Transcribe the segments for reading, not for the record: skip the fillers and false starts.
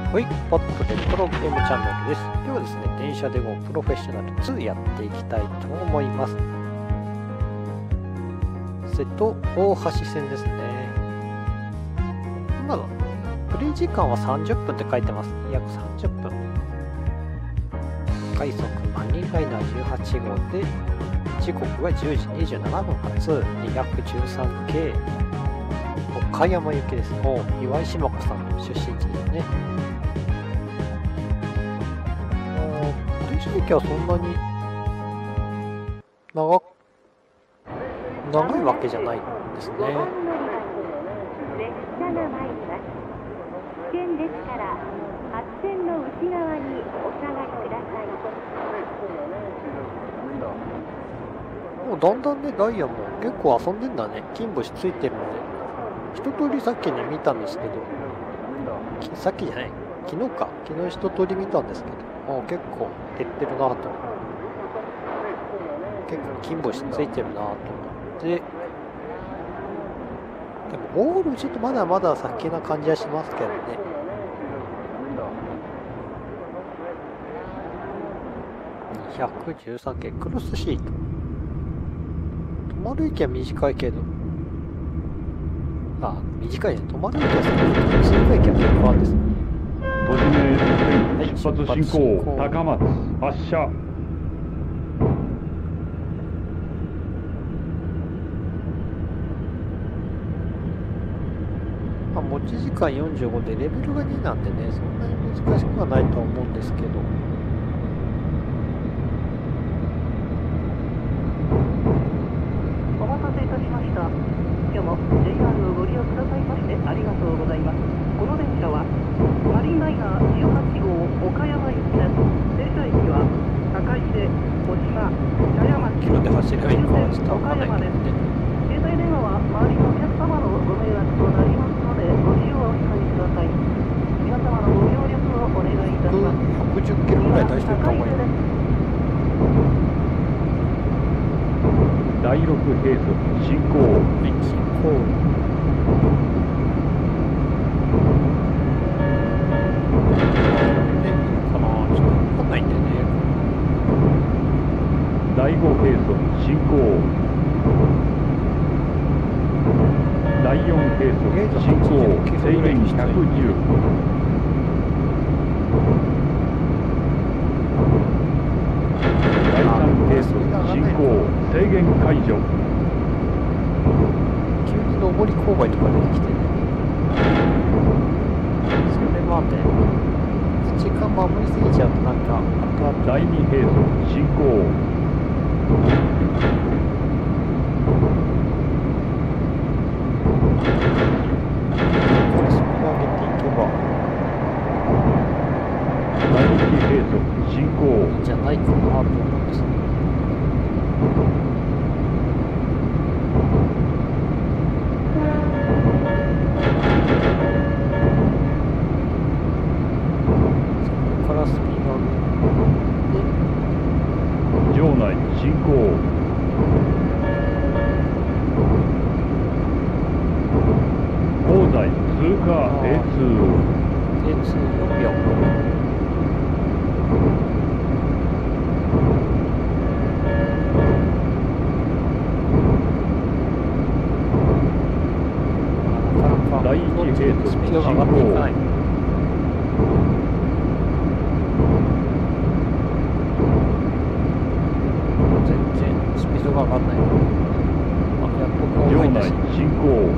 はい、ポットレトロゲームチャンネルです。今日はですね、電車で GO プロフェッショナル2やっていきたいと思います。瀬戸大橋線ですね。今のプレイ時間は30分って書いてます。約30分。快速マニーライナー18号で、時刻は10時27分発213系。岡山行きです。岩井島子さんの出身地ですね。電車駅はそんなに長いわけじゃないんですね。 列車が参ります。危険ですから発線の内側にお下がりください。 もうだんだんね、ダイヤも結構遊んでんだね。金星ついてるんで。一通りさっきね見たんですけど、さっきじゃない、昨日一通り見たんですけど、結構減ってるなと。結構金星ついてるなと思って。でもゴールちょっとまだまだ先な感じはしますけどね。213系クロスシート。止まる駅は短いけど、短いね。止まる駅は短い駅は結構あるんですね。 都知名出発進行、高松発車。 持ち時間45でレベルが2なんでね、そんなに難しくはないとは思うんですけど。 お待たせいたしました。今日も JR をご利用くださいましてありがとうございます。この電車はマリンライナー18号岡山行きです。停車駅は高出、小島、茶屋町、 キロで走ればいいかはちょっとわかんないけどね。 携帯電話は周りのお客様のご迷惑となりますのでご利用をお控えください。皆様のご協力をお願いいたします。 110キロぐらい出しておいた方がいい。 第6並走進行。 進行。かな、ちょっとわかんないんだよね。 第5並走進行。第4並走進行。制限110。第3並走進行。制限解除。 急に上り勾配とか出てきてね。それはね、時間守りすぎちゃうとなんか後々。 第2並走進行。 これスピード上げていけば第1並走進行。 いいんじゃないかなと思うんですね。そこからスピード上げて場内進行。東西通過 A24 秒。 第1並走スピードが進上がっていかない。 行。 全然スピードが上がんない。やっとこう場入ったし。 内進行。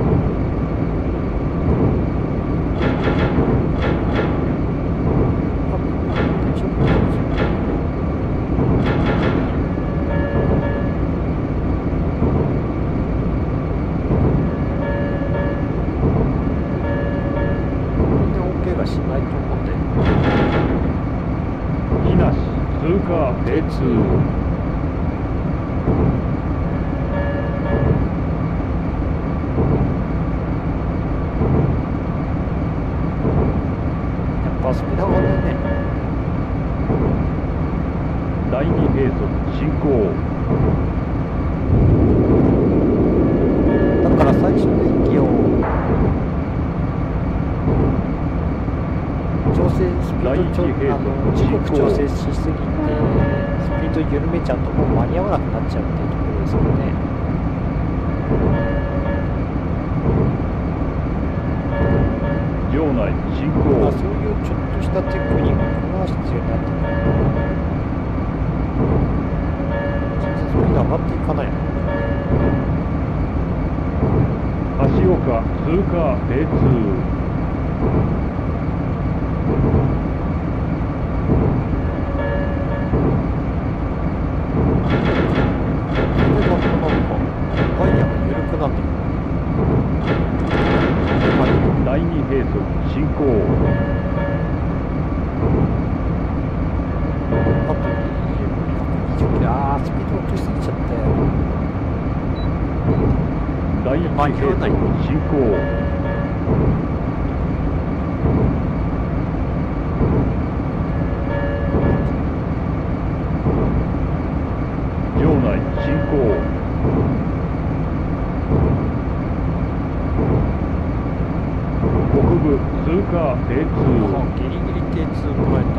しないと思うんで。 木梨通過 A2。 やっぱスピードがね。 第2並走進行。 だから最初の駅をスピード時刻調整しすぎてスピード緩めちゃうともう間に合わなくなっちゃうっていうところですよね。 場内進行。 そういうちょっとしたテクニックが必要になってくる。全然スピード上がっていかない。 橋岡通過T2。 ワイヤーが緩くなってる。 第2並走進行。 あと20キロ、スピード落としすぎちゃったよ。 第1並走進行。場内進行。北部通過T2。 ギリギリT2超えた。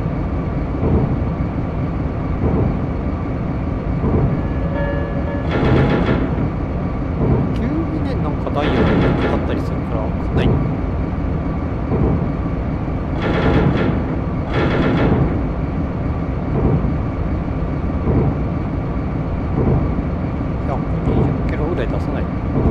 急にね、なんかダイヤがかかったりするから分かんない。120キロぐらい出さない。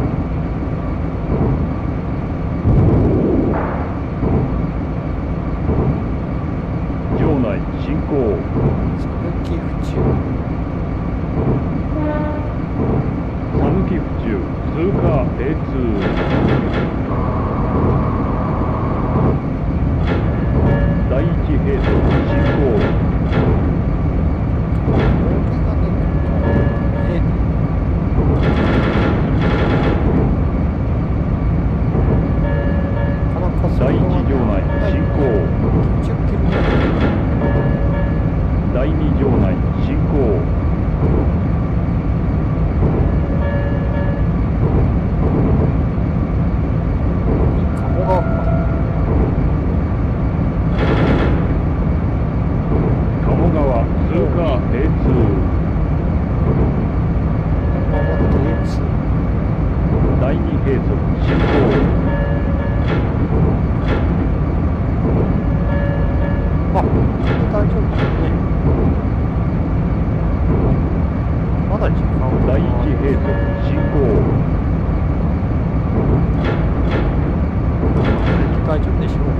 場内進行。 讃岐府中。 讃岐府中通過T2。第1並走進行。第1場内進行。第2場内進行。 鴨川か。 鴨川通過T2。第2並走進行。 大丈夫ですね。まだ時間は第1並走進行。 大丈夫でしょう。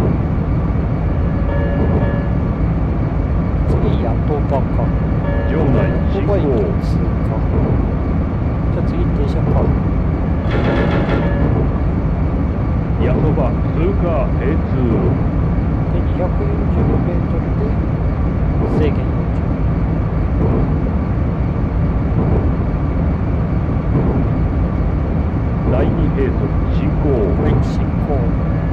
次、やっとばか。 場内進行。 通過。じゃあ次、停車か。 やそば通過T2。 で、240メートルで制限40。 第2並走進行。 はい、進行。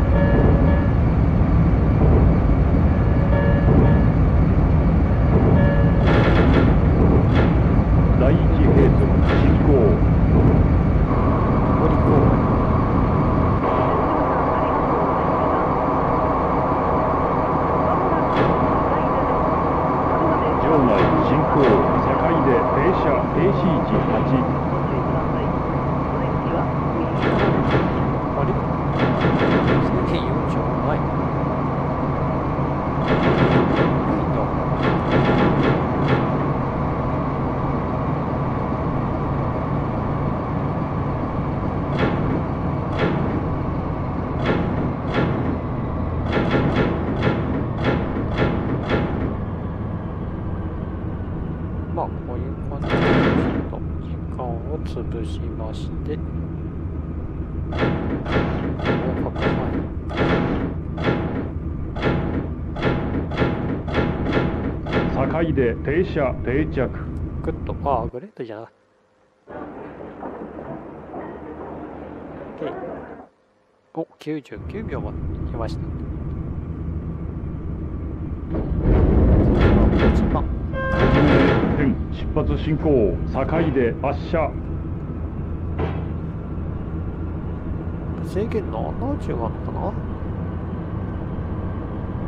第1並走進行。 乗り込む。 場内進行。境で停車停止位置8。 あれ制限40もない。まあこういう感じでちょっと時間を潰しまして、合格前。 境で停車定着。 グッとグレートじゃなかった。お、99秒まで来ました。1番。 出発進行。境で発車。 制限70あるのかな。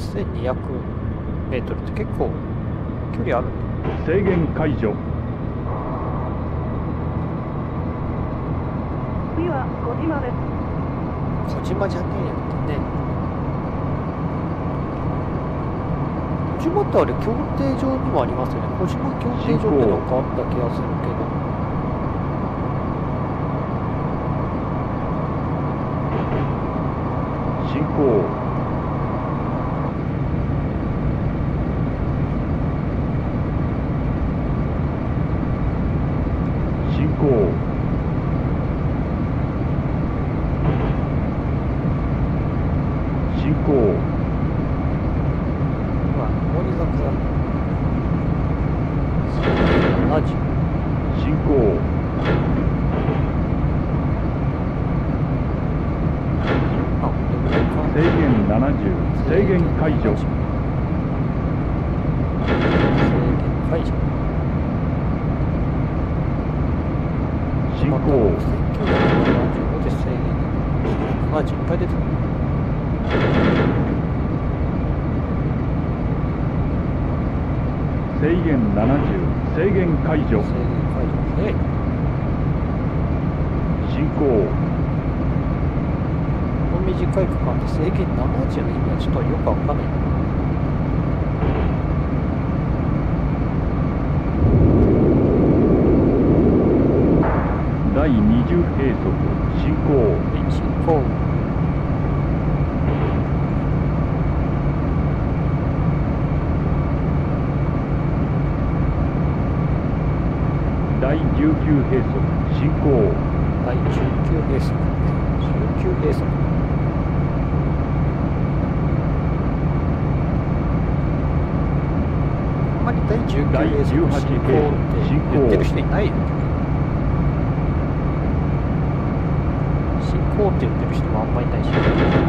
8200メートルって結構距離あるんだ。 制限解除。 次は小島です。 小島じゃねえよってね。小島ってあれ競艇場にもありますよね。小島競艇場ってのがあった気がするけど。 進行。進行。進行。 まあ、上り坂だ。70。 進行。 あ、これぐらいか。 制限70。制限解除。 制限解除。 進行。 1975で制限。70いっぱい出てる。 制限70。制限解除。 制限解除。早い。 進行。 この短い区間で制限70の意味はちょっとよくわかんない。 第20並速。進行。 進行。 第19並速。進行。 第19並速。19並速。あんまり第19 第並速 18 進行並って速。進言ってる行。 人いないよ。進行って言ってる人もあんまりいないし。これ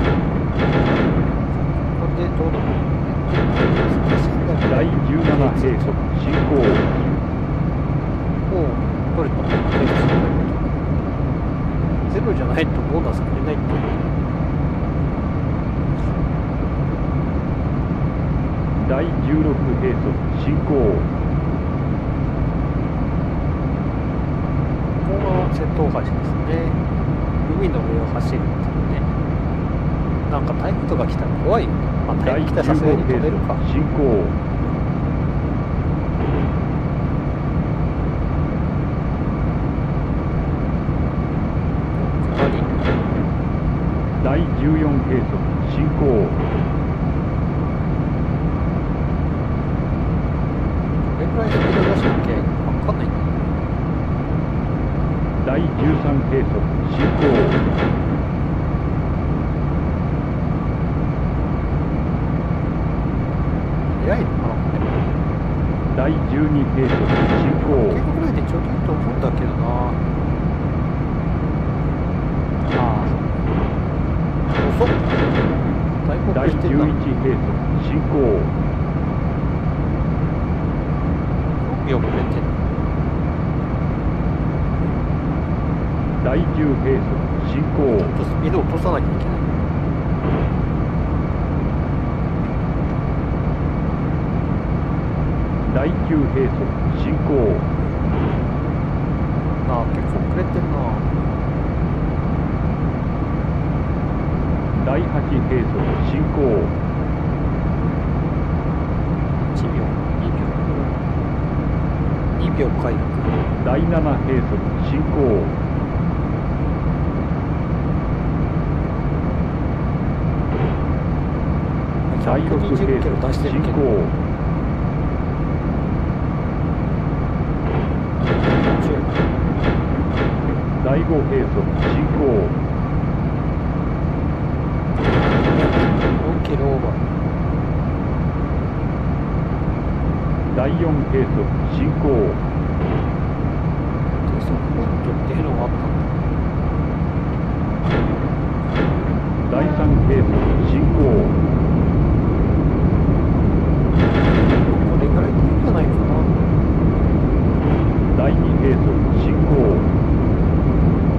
でどうだろう。 第17並速。進行。 もう取れた。ゼロじゃないとボーナスくれないって。 第16並速。進行。 ここが瀬戸大橋ですね。海の上を走るっていうね。なんか台風とか来たら怖いよね。まあ台第風来たらさすがに 15並飛べるか。 速。進行。 下り。 第14並速。進行。 どれくらいスピード出したっけわかんないんだよ。 第13並速。進行。 早いのかなこれ。 第12並速。進行。 結構ぐらいでちょうどいいと思うんだけどな。ああ、遅っ。大第国してんな。 11並速。進行。 4秒遅れてんの。 第10並速。進行。 ちょっとスピード落とさなきゃいけない。 第9並速。進行。 ああ、結構遅れてんな。 第8並速。進行。 1秒、2秒。2秒回復。 第7並速。進行。第6並 120キロ出して速。 るけど。 進行。第5並速。進行。 4キロオーバー。 第4並速。進行。 低速ポイントっていうのがあったんだ。 第3並速。進行。 これぐらいでいいんじゃないかな。 第2並速。進行。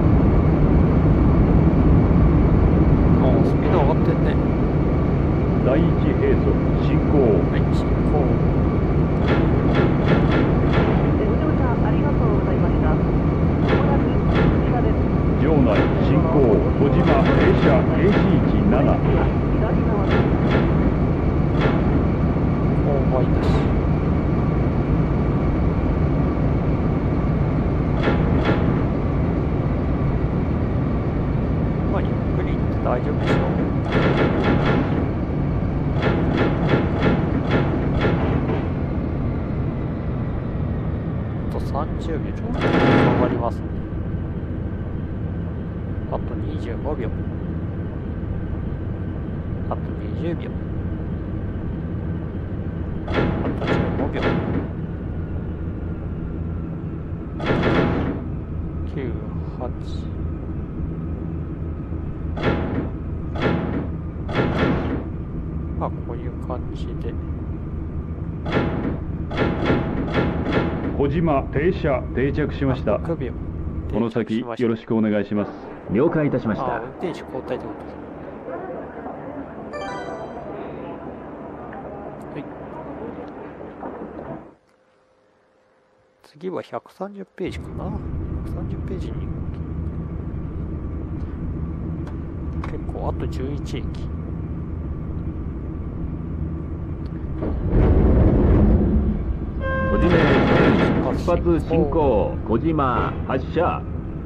ああ、スピード上がってんね。 第第一並走進行。 はい、進行。 ご乗車ありがとうございました。まもなく小島です。 場内進行。小島停車停止位置7。 左側です。 勾配なし。まあゆっくり行って大丈夫でしょう。あと30秒ちょっとかかりますね。あと25秒。あと20秒。あと15秒。9、8。まあこういう感じで。 小島停車定着しました。 6秒。 この先よろしくお願いします。 了解いたしましああ、 た。 運転手交代ってことです。はい。次は130ページかな。130ページに結構あと11駅。 小島出発進行。小島発車。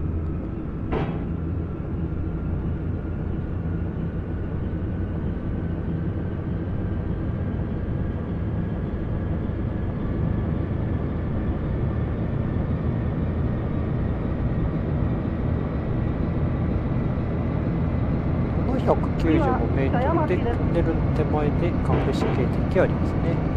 この195メートルでトンネルの手前で隠し警笛ありますね。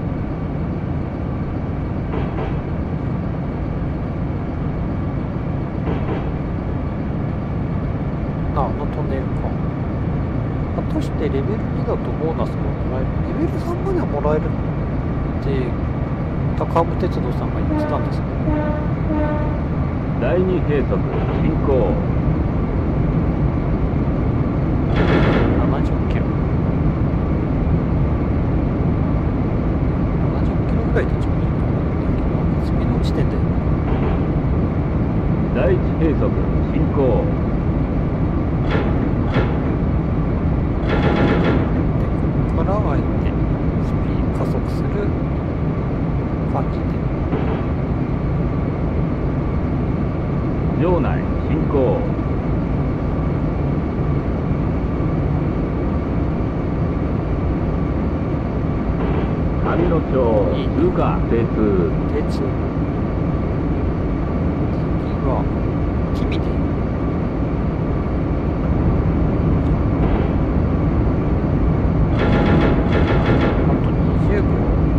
あのトンネルか。果たしてレベル2だとボーナスがもらえる。レベル3まではもらえるって高浜鉄道さんが言ってたんですけど、 第二並速進行。 70キロ70キロぐらいで一番いいと思うんだけど、スピード落ちてんだよ。 第一並速進行。 で、ここからあえてスピード加速する感じで。 場内進行。上野町通過整通。 鉄次は君であと20秒。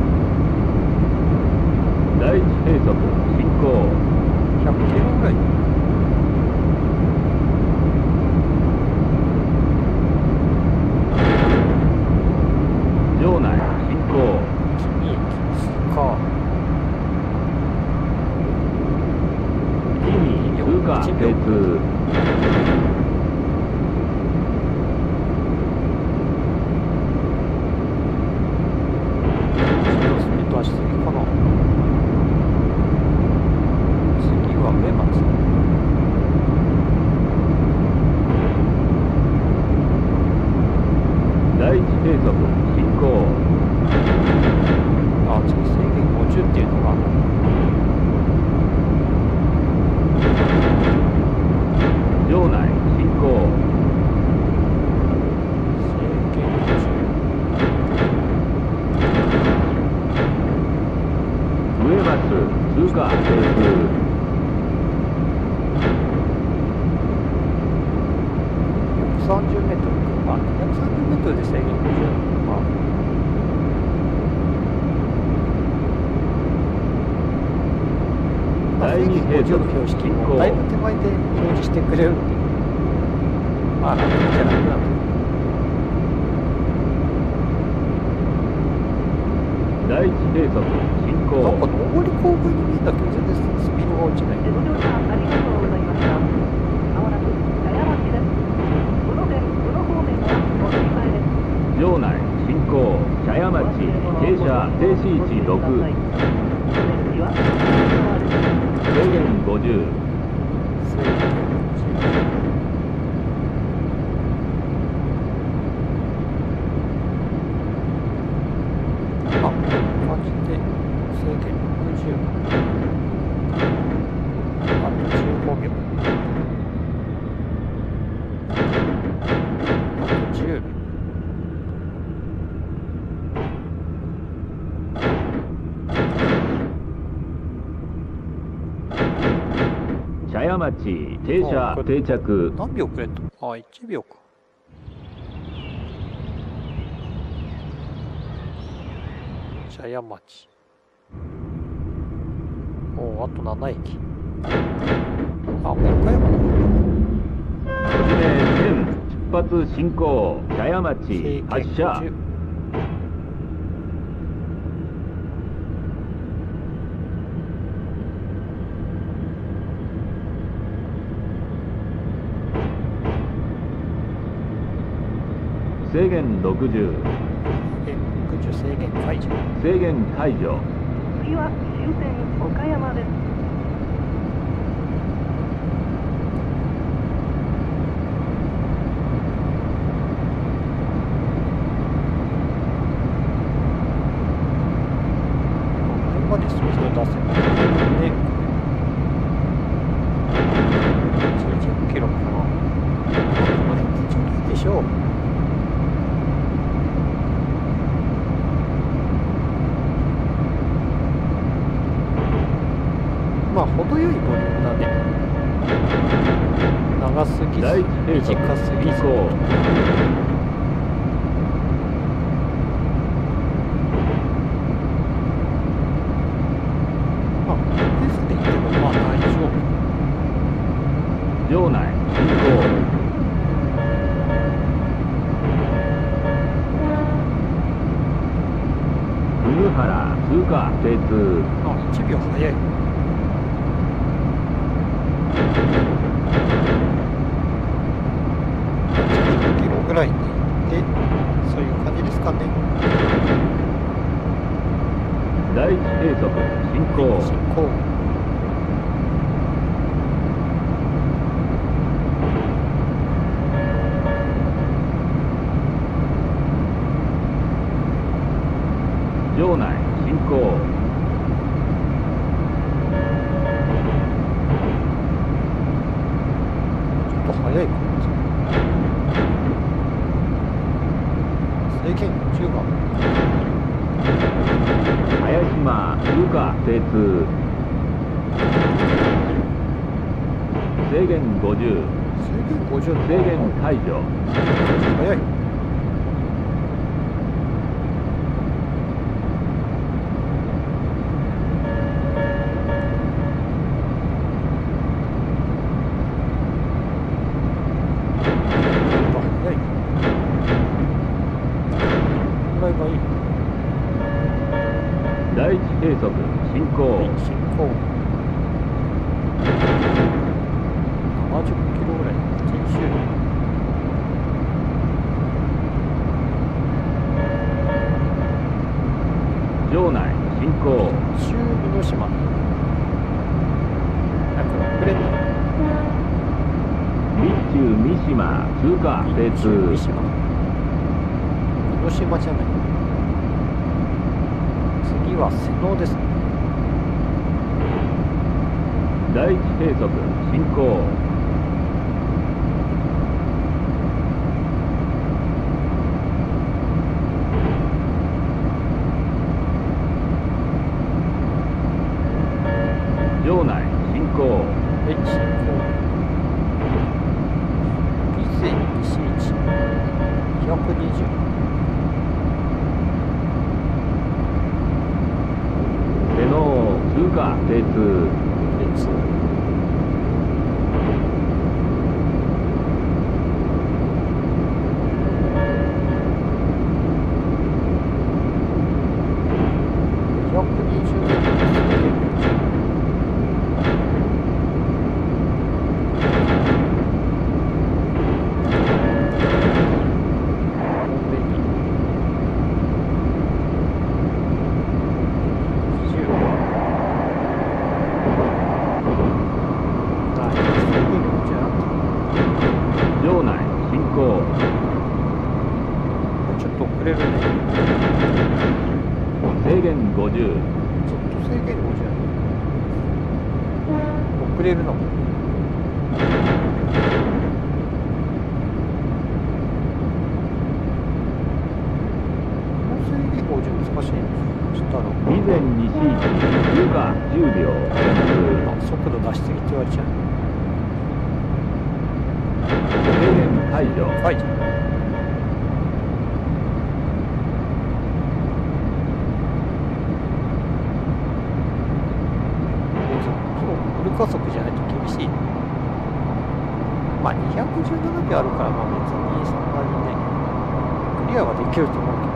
第一並速進行。 100キロぐらい。 場内進行。 君駅通過。 君通過整通。 スピード出しすぎかな。次は上松。 第一並速進行。 あ、次制限50っていうのが場内進行。 制限50。 上松通過整通。 130メートルか。あ、130メートルで制限50なのか。 第二並 50 速の標識進行。 もだいぶ手前で表示してくれるんで、まあ楽じゃなくなる。 第一並速進なんか行。 上り勾配に見えたけど全然スピードが落ちない。 ご乗車ありがとうございました。まもなく茶屋町です。宇野線宇野方面はお乗り換えです。 場内進行。 屋町停車停止位置6制限50 あ、感じで制限60。あと15秒。あと10。 茶屋町停車定着何秒くれんと。あ、1秒か。茶屋町。おう、あと7駅。あ、岡山だ。 小島線出発進行茶屋町発車制限60 60制限解除。 制限解除次は終点岡山です。 ここまでスピード出せばで90キロかな。これちょっといいでしょう。まあ程よいボリュームだね。長すぎず第一閉塞短すぎず。 飛行まあペースでいってもまあ大丈夫。 場内進行久原通過精通あ、1秒早い。10キロぐらいにで、そういう感じですかね。 第一閉塞進行進行。 場内進行ちょっと早いかも。制限10番。 早島通過精通制限50 制限50。 制限解除早い。 第一閉塞進行進行70キロぐらい研修場内進行中美濃島なんか遅れんの備中三島通過精中通美島美濃島じゃない次は瀬能ですね第一閉塞進行場内進行進行伊勢西一220 瀬能通過精通列220 ちょっと遅れるね。 制限50。 ずっと制限50やね。遅れるな。制限50難しいね。そしたら備前西行き通過10秒減速度出しすぎって言われちゃう。 数。制限解除。 はい。フル加速じゃないと厳しい。まあ217秒あるから、まあ別にそんなにね、クリアはできると思うけど。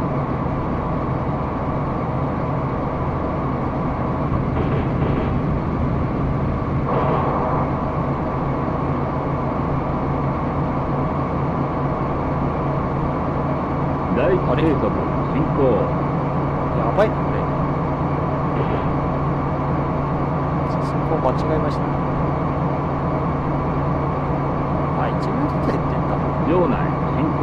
第一計測進行。 やばいな、これ。進行間違えました。あ、1秒ずつ減ってんだ。 場内進行。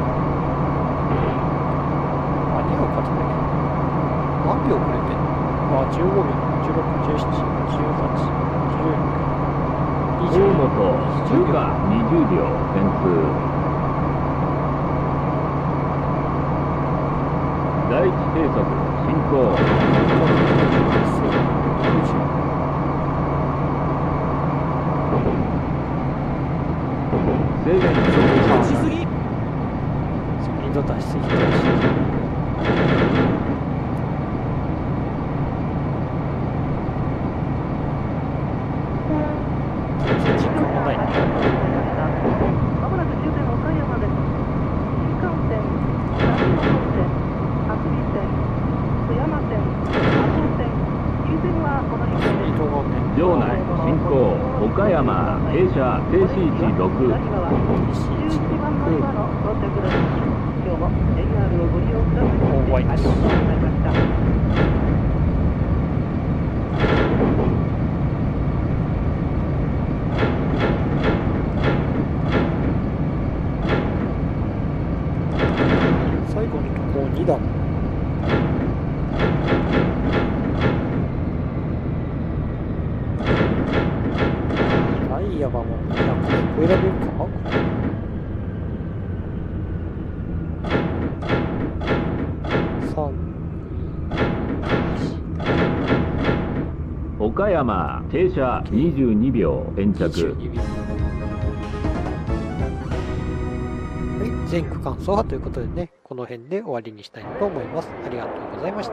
間に合うか、それ。何秒遅れてんの？あ、15秒、16、17、18、19、 大本通過20秒点数。第一計測進行。制限出しすぎ。スピード出しすぎたし。全然時間もないね。 まもなく終点岡山です。新幹線、長野本線、厚木線、津山線、阿蘇線、優先はこの1線です。 場内進行。岡山停車停止位置6。 11番乗り場の到着です。今日も JR をご利用くださいましてありがとうございました。 最後のとこ2段。ダイヤはもうみんなこれ超えられるか？ 岡山停車22秒延着。 22秒。はい、全区間走破ということでね、この辺で終わりにしたいと思います。ありがとうございました。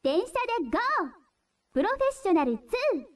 電車で GO! プロフェッショナル2